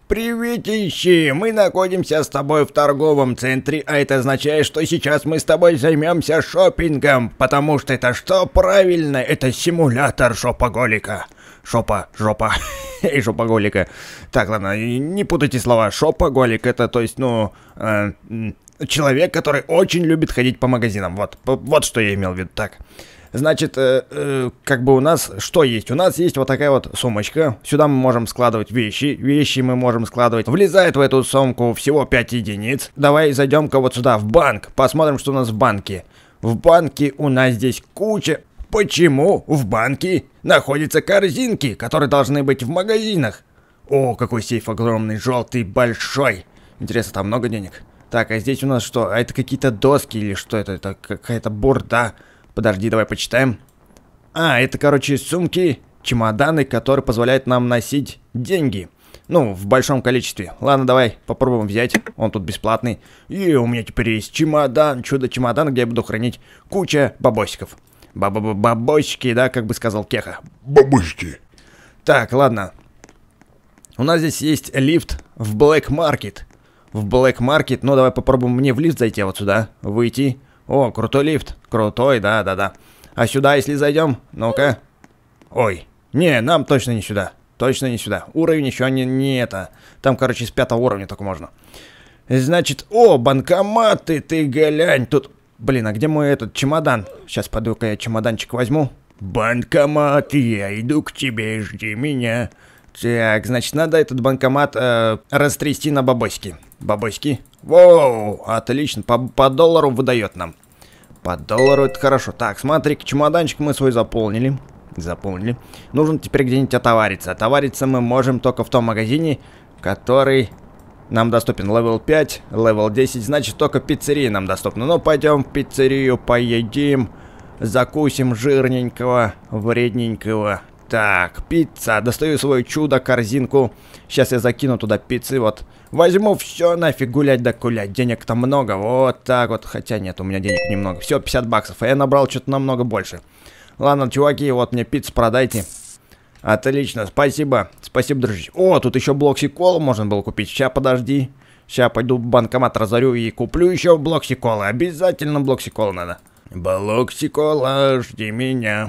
Приветище! Мы находимся с тобой в торговом центре, а это означает, что сейчас мы с тобой займемся шопингом, потому что это что? Правильно, это симулятор шопоголика. Жопа и шопоголика. Так, ладно, не путайте слова. Шопоголик это, то есть, человек, который очень любит ходить по магазинам. Вот что я имел в виду. Так. Значит, как бы у нас что есть? У нас есть вот такая вот сумочка. Сюда мы можем складывать вещи. Вещи мы можем складывать. Влезает в эту сумку всего 5 единиц. Давай зайдем-ка вот сюда, в банк. Посмотрим, что у нас в банке. В банке у нас здесь куча... Почему в банке находятся корзинки, которые должны быть в магазинах? О, какой сейф огромный, желтый, большой. Интересно, там много денег? Так, а здесь у нас что? А это какие-то доски или что это? Это какая-то бурда. Подожди, давай почитаем. А, это, короче, сумки, чемоданы, которые позволяют нам носить деньги. Ну, в большом количестве. Ладно, давай попробуем взять. Он тут бесплатный. И у меня теперь есть чемодан, чудо-чемодан, где я буду хранить куча бабосиков. Бабосики, да, как бы сказал Кеха. Бабочки. Так, ладно. У нас здесь есть лифт в Black Market. В Black Market, ну давай попробуем мне в лифт зайти вот сюда, выйти. О, крутой лифт. Крутой, да. А сюда, если зайдем, ну-ка. Ой, не, нам точно не сюда. Точно не сюда. Уровень еще не это. Там, короче, с 5-го уровня только можно. Значит, о, банкоматы, ты глянь. Тут, блин, а где мой этот чемодан? Сейчас пойду-ка я чемоданчик возьму. Банкомат, я иду к тебе, жди меня. Так, значит, надо этот банкомат растрясти на бабосики. Бабосики. Воу, отлично, по доллару выдает нам. По доллару это хорошо. Так, смотри, чемоданчик мы свой заполнили. Нужно теперь где-нибудь отовариться. Отовариться мы можем только в том магазине, который нам доступен. Левел 5, левел 10, значит, только пиццерия нам доступна. Ну, пойдем в пиццерию, поедим, закусим жирненького, вредненького. Так, пицца. Достаю свою чудо-корзинку. Сейчас я закину туда пиццы, вот. Возьму все нафиг, гулять да гулять. Денег-то много, вот так вот. Хотя нет, у меня денег немного. Все, 50 баксов. А я набрал что-то намного больше. Ладно, чуваки, вот мне пиццу продайте. Отлично, спасибо. Спасибо, дружище. О, тут еще блокси-колу можно было купить. Сейчас, подожди. Сейчас пойду в банкомат разорю и куплю еще блокси-колы. Обязательно блокси-колу надо. Блокси-кола, жди меня.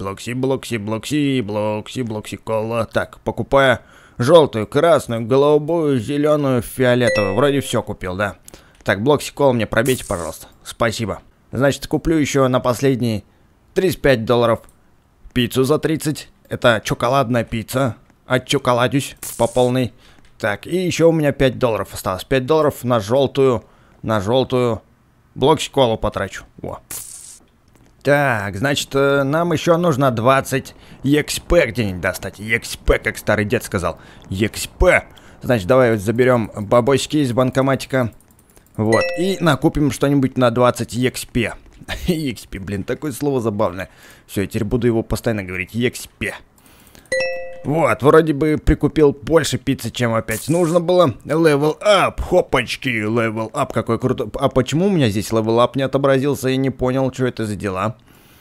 Блокси-кола. Так, покупаю желтую, красную, голубую, зеленую, фиолетовую. Вроде все купил, да. Так, блокси-кола мне пробейте, пожалуйста. Спасибо. Значит, куплю еще на последние 35 долларов пиццу за 30. Это шоколадная пицца. Отчоколадюсь по полной. Так, и еще у меня 5 долларов осталось. 5 долларов на желтую блокси-колу потрачу. Во. Так, значит, нам еще нужно 20 EXP где-нибудь достать. EXP, как старый дед сказал. EXP. Значит, давай вот заберем бабосики из банкоматика. Вот, и накупим что-нибудь на 20 EXP. EXP, блин, такое слово забавное. Все, я теперь буду его постоянно говорить. EXP. Вот, вроде бы прикупил больше пиццы, чем опять нужно было. Level up, хопачки, level up, какой крутой. А почему у меня здесь level up не отобразился? Я не понял, что это за дела.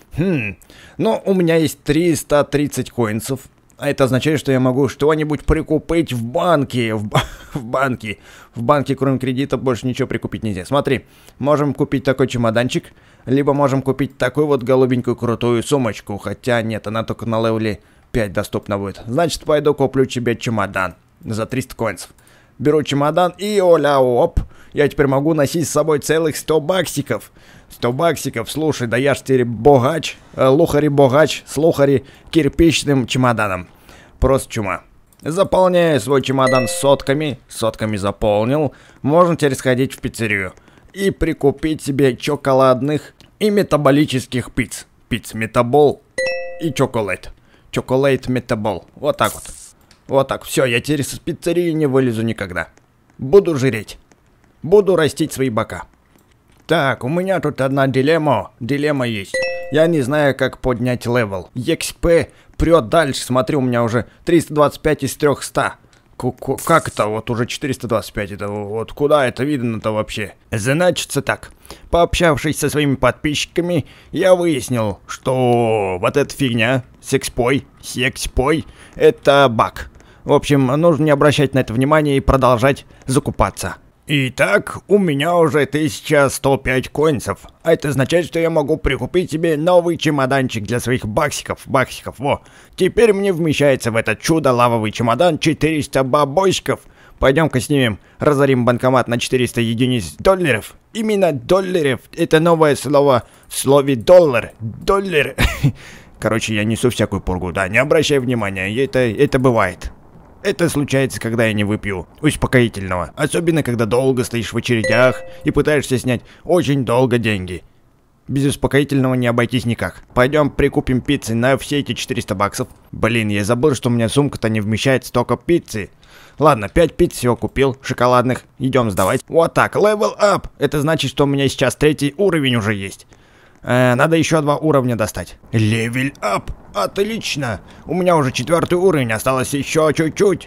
Ну, у меня есть 330 коинсов. А это означает, что я могу что-нибудь прикупить в банке. В банке, кроме кредита, больше ничего прикупить нельзя. Смотри, можем купить такой чемоданчик. Либо можем купить такую вот голубенькую крутую сумочку. Хотя нет, она только на левеле 5 доступна будет. Значит, пойду куплю тебе чемодан за 300 коинсов. Беру чемодан и оля-оп. Я теперь могу носить с собой целых 100 баксиков. 100 баксиков, слушай, да я ж теперь богач, лухари-богач с лухари-кирпичным чемоданом. Просто чума. Заполняю свой чемодан сотками заполнил. Можно теперь сходить в пиццерию и прикупить себе шоколадных и метаболических пиц. Пиц метабол и чоколад. Чоколад метабол. Вот так вот. Вот так. Все, я теперь с пиццерии не вылезу никогда. Буду жиреть. Буду растить свои бока. Так, у меня тут одна дилемма. Дилемма есть. Я не знаю, как поднять левел. EXP прет дальше. Смотри, у меня уже 325 из 300. Как это? Вот уже 425. Это вот куда это видно-то вообще? Значится так. Пообщавшись со своими подписчиками, я выяснил, что вот эта фигня с экспой, это баг. В общем, нужно не обращать на это внимания и продолжать закупаться. Итак, у меня уже 1105 коинсов. А это означает, что я могу прикупить себе новый чемоданчик для своих баксиков. Во. Теперь мне вмещается в этот чудо-лавовый чемодан 400 бабосиков. Пойдем-ка снимем, разорим банкомат на 400 единиц долларов. Именно долларов. Это новое слово в слове доллар. Доллар. Короче, я несу всякую пургу. Да, не обращай внимания, это бывает. Это случается, когда я не выпью успокоительного. Особенно, когда долго стоишь в очередях и пытаешься снять очень долго деньги. Без успокоительного не обойтись никак. Пойдем прикупим пиццы на все эти 400 баксов. Блин, я забыл, что у меня сумка-то не вмещает столько пиццы. Ладно, 5 пиц всего купил, шоколадных. Идем сдавать. Вот так, level up. Это значит, что у меня сейчас 3-й уровень уже есть. Надо еще 2 уровня достать. Level up. Отлично. У меня уже 4-й уровень, осталось еще чуть-чуть.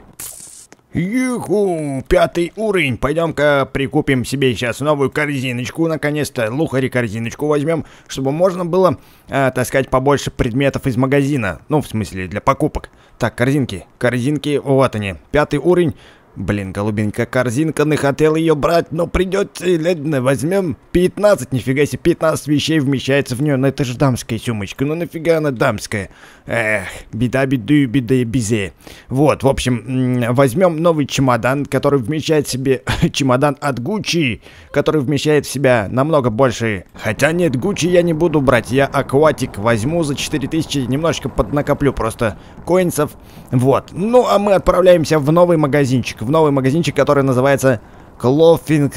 Юху, 5-й уровень. Пойдем-ка прикупим себе сейчас новую корзиночку. Наконец-то лухари корзиночку возьмем, чтобы можно было таскать побольше предметов из магазина. Ну, в смысле, для покупок. Так, корзинки. Корзинки, вот они. 5-й уровень. Блин, голубенькая корзинка, не хотел ее брать, но придется, ладно, возьмем 15, нифига себе, 15 вещей вмещается в нее, но это же дамская сумочка, ну нафига она дамская? Эх, беда бизе. Вот, в общем, возьмем новый чемодан, который вмещает в себе, чемодан от Gucci, который вмещает в себя намного больше, хотя нет, Gucci я не буду брать, я Aquatic возьму за 4000, немножечко поднакоплю просто коинсов, вот, ну а мы отправляемся в новый магазинчик, который называется Clothing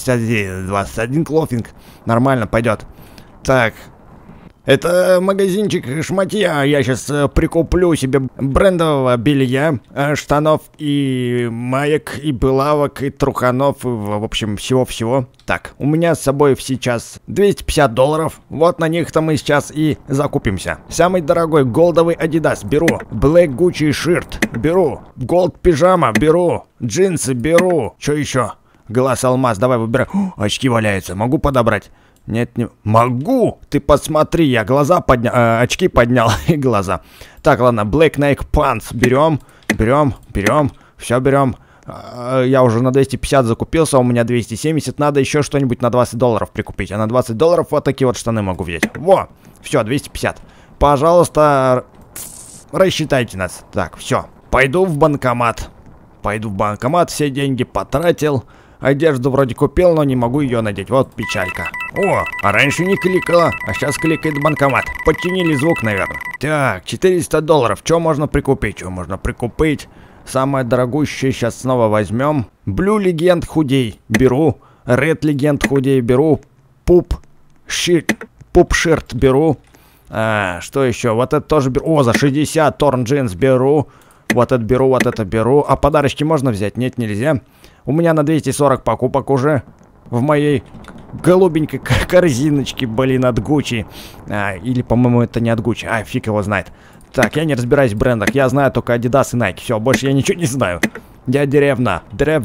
21 Clothing. Нормально, пойдет. Так. Это магазинчик шматья. Я сейчас прикуплю себе брендового белья, штанов и маек, и булавок, и труханов, в общем, всего-всего. Так, у меня с собой сейчас 250 долларов. Вот на них-то мы сейчас и закупимся. Самый дорогой голдовый Adidas беру. Black Gucci shirt беру. Gold пижама беру. Джинсы беру. Что еще? Глаз алмаз, давай выбирай. Очки валяются, могу подобрать? Нет, не могу. Ты посмотри, я глаза поднял, очки поднял и глаза. Так, ладно, Black Nike Pants берем, все берем. Я уже на 250 закупился, у меня 270, надо еще что-нибудь на 20 долларов прикупить. А на 20 долларов вот такие вот штаны могу взять. Во, все, 250. Пожалуйста, рассчитайте нас. Так, все, пойду в банкомат. Все деньги потратил. Одежду вроде купил, но не могу ее надеть. Вот печалька. О, а раньше не кликала, а сейчас кликает банкомат. Подчинили звук, наверное. Так, 400 долларов. Что можно прикупить? Самое дорогущее сейчас снова возьмем. Blue Legend худей беру. Red Legend худей беру. Pup Shirt беру. Что еще? Вот это тоже беру. О, за 60 Torn Jeans беру. Вот это беру. А подарочки можно взять? Нет, нельзя. У меня на 240 покупок уже в моей голубенькой корзиночке, блин, от Gucci. Или, по-моему, это не от Gucci. Фиг его знает. Так, я не разбираюсь в брендах. Я знаю только Adidas и Nike. Все, больше я ничего не знаю. Я древна.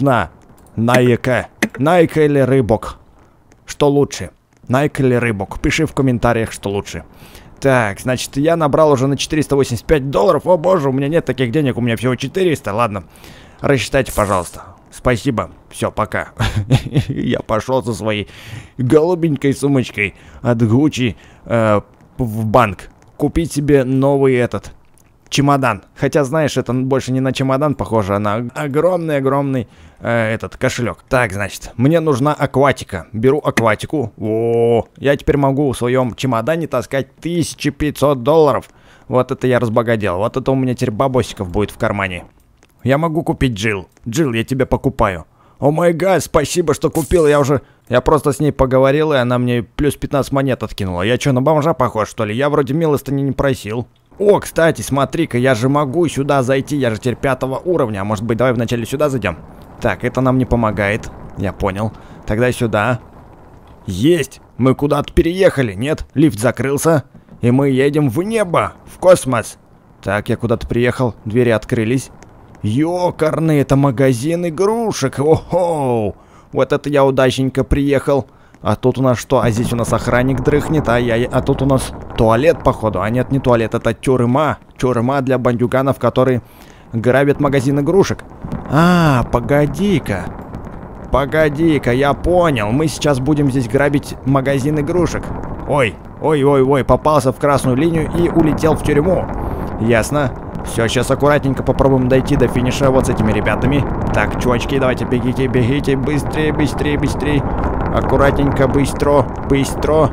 Nike или Рыбок? Что лучше? Nike или Рыбок? Пиши в комментариях, что лучше. Так, значит, я набрал уже на 485 долларов. О боже, у меня нет таких денег, у меня всего 400. Ладно, рассчитайте, пожалуйста. Спасибо. Все, пока. Я пошел со своей голубенькой сумочкой от Gucci в банк купить себе новый чемодан. Хотя, знаешь, это больше не на чемодан похоже, а на огромный кошелек. Так, значит, мне нужна акватика. Беру акватику. О, я теперь могу в своем чемодане таскать 1500 долларов. Вот это я разбогател. Вот это у меня теперь бабосиков будет в кармане. Я могу купить Джилл. Джилл, я тебя покупаю. О май гад, спасибо, что купил. Я просто с ней поговорил, и она мне плюс 15 монет откинула. Я что, на бомжа похож, что ли? Я вроде милостыни не просил. О, кстати, смотри-ка, я же могу сюда зайти. Я же теперь 5-го уровня. А может быть, давай вначале сюда зайдем? Так, это нам не помогает. Я понял. Тогда сюда. Есть! Мы куда-то переехали, нет? Лифт закрылся. И мы едем в небо, в космос. Так, я куда-то приехал. Двери открылись. Ёкарный, это магазин игрушек. О-хоу! Вот это я удачненько приехал. А тут у нас что? А здесь у нас охранник дрыхнет. А тут у нас туалет, походу. А нет, не туалет, это тюрьма. Тюрьма для бандюганов, которые грабят магазин игрушек. А, погоди-ка. Погоди-ка, я понял. Мы сейчас будем здесь грабить магазин игрушек. Ой, ой, попался в красную линию и улетел в тюрьму. Ясно. Все, сейчас аккуратненько попробуем дойти до финиша вот с этими ребятами. Так, чувачки, давайте бегите, бегите, быстрее, быстрее, быстрее. Аккуратненько, быстро, быстро.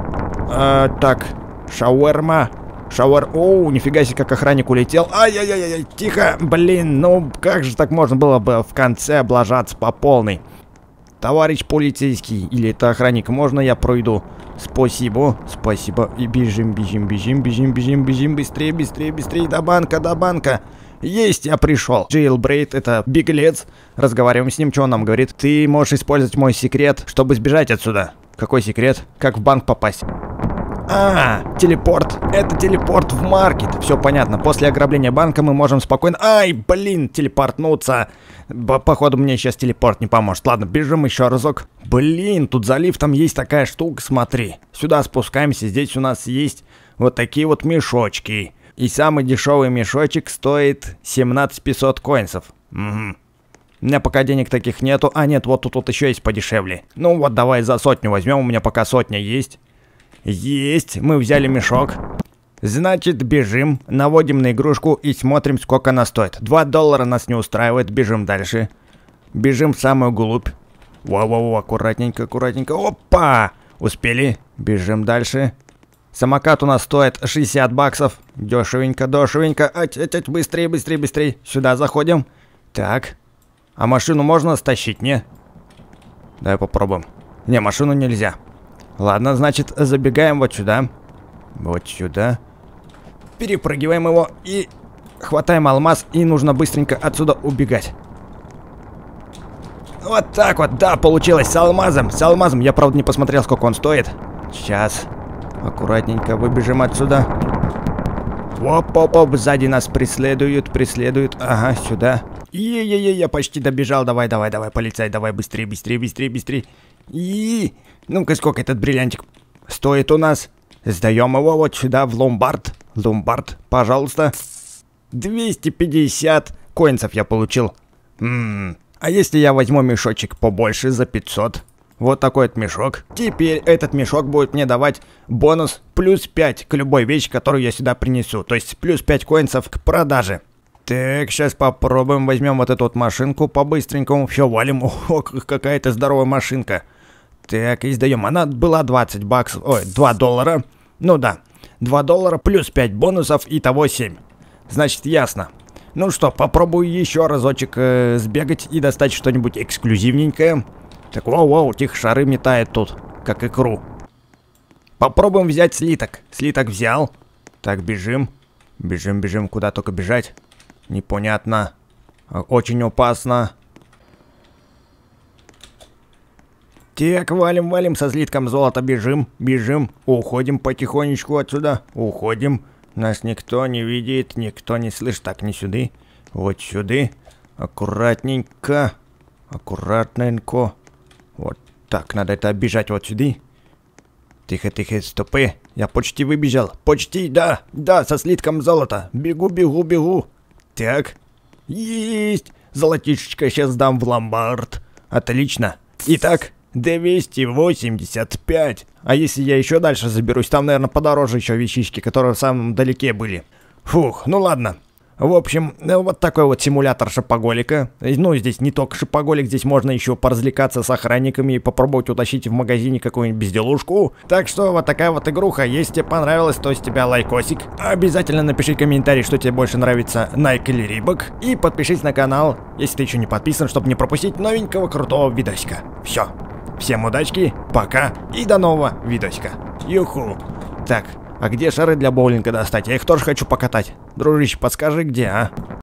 Так, шаурма. Оу, нифига себе, как охранник улетел. Ай-яй-яй-яй, тихо, блин, ну как же так можно было бы в конце облажаться по полной? Товарищ полицейский, или это охранник, можно я пройду? Спасибо, спасибо. И бежим, бежим, бежим, бежим, бежим, бежим, быстрее, быстрее, быстрее, до банка, до банка. Есть, я пришел. Джейлбрейд, это беглец. Разговариваем с ним, что он нам говорит? Ты можешь использовать мой секрет, чтобы сбежать отсюда. Какой секрет? Как в банк попасть? А, телепорт. Это телепорт в маркет. Все понятно. После ограбления банка мы можем спокойно... Ай, блин, телепортнуться. Походу, мне сейчас телепорт не поможет. Ладно, бежим еще разок. Блин, тут за лифтом есть такая штука, смотри. Сюда спускаемся. Здесь у нас есть вот такие вот мешочки. И самый дешевый мешочек стоит 17500 коинсов. Угу. У меня пока денег таких нету. А, нет, вот тут еще есть подешевле. Ну вот, давай за 100 возьмем. У меня пока 100 есть. Есть, мы взяли мешок. Значит, бежим, наводим на игрушку и смотрим, сколько она стоит. $2 нас не устраивает, бежим дальше. Бежим в самую глубь. Воу-воу, аккуратненько, аккуратненько. Опа! Успели. Бежим дальше. Самокат у нас стоит 60 баксов. Дешевенько, дешевенько. Быстрее, быстрее, быстрее. Сюда заходим. Так. А машину можно стащить, не? Давай попробуем. Не, машину нельзя. Ладно, значит, забегаем вот сюда. Вот сюда. Перепрыгиваем его и хватаем алмаз. И нужно быстренько отсюда убегать. Вот так вот, да, получилось с алмазом. С алмазом. Я, правда, не посмотрел, сколько он стоит. Сейчас. Аккуратненько выбежим отсюда. Оп-оп-оп, сзади нас преследуют. Ага, сюда. Е-е-е, я почти добежал. Давай, давай, давай, полицай, давай, быстрее, быстрее, быстрее, быстрее. И ну-ка, сколько этот бриллиантик стоит у нас? Сдаем его вот сюда, в ломбард. Ломбард, пожалуйста. 250 коинсов я получил. А если я возьму мешочек побольше за 500? Вот такой вот мешок. Теперь этот мешок будет мне давать бонус плюс 5 к любой вещи, которую я сюда принесу. То есть плюс 5 коинсов к продаже. Так, сейчас попробуем. Возьмем вот эту вот машинку по-быстренькому. Все, валим. Ох, какая-то здоровая машинка. Так, издаем. Она была 20 баксов. Ой, $2. Ну да. $2 плюс 5 бонусов. Итого 7. Значит, ясно. Ну что, попробую еще разочек сбегать и достать что-нибудь эксклюзивненькое. Так, воу-воу, тихо, шары метает тут, как икру. Попробуем взять слиток. Слиток взял. Так, бежим. Бежим, бежим, куда только бежать. Непонятно. Очень опасно. Так, валим, валим со слитком золота. Бежим, бежим. Уходим потихонечку отсюда. Уходим. Нас никто не видит, никто не слышит. Так, не сюда. Вот сюда. Аккуратненько. Аккуратненько. Вот так, надо это оббежать вот сюда. Тихо, тихо, стопы. Я почти выбежал. Почти, да, да, со слитком золота. Бегу, бегу, бегу. Так. Есть. Золотишечко сейчас дам в ломбард. Отлично. Итак, 285. А если я еще дальше заберусь, там, наверное, подороже еще вещички, которые в самом далеке были. Фух, ну ладно. В общем, вот такой вот симулятор шопоголика. Ну, здесь не только шопоголик, здесь можно еще поразвлекаться с охранниками и попробовать утащить в магазине какую-нибудь безделушку. Так что вот такая вот игруха. Если тебе понравилось, то с тебя лайкосик. Обязательно напиши комментарий, что тебе больше нравится, Nike или Reebok. И подпишись на канал, если ты еще не подписан, чтобы не пропустить новенького крутого видосика. Все. Всем удачки, пока и до нового видосика. Юху. Так. А где шары для боулинга достать? Я их тоже хочу покатать. Дружище, подскажи, где, а?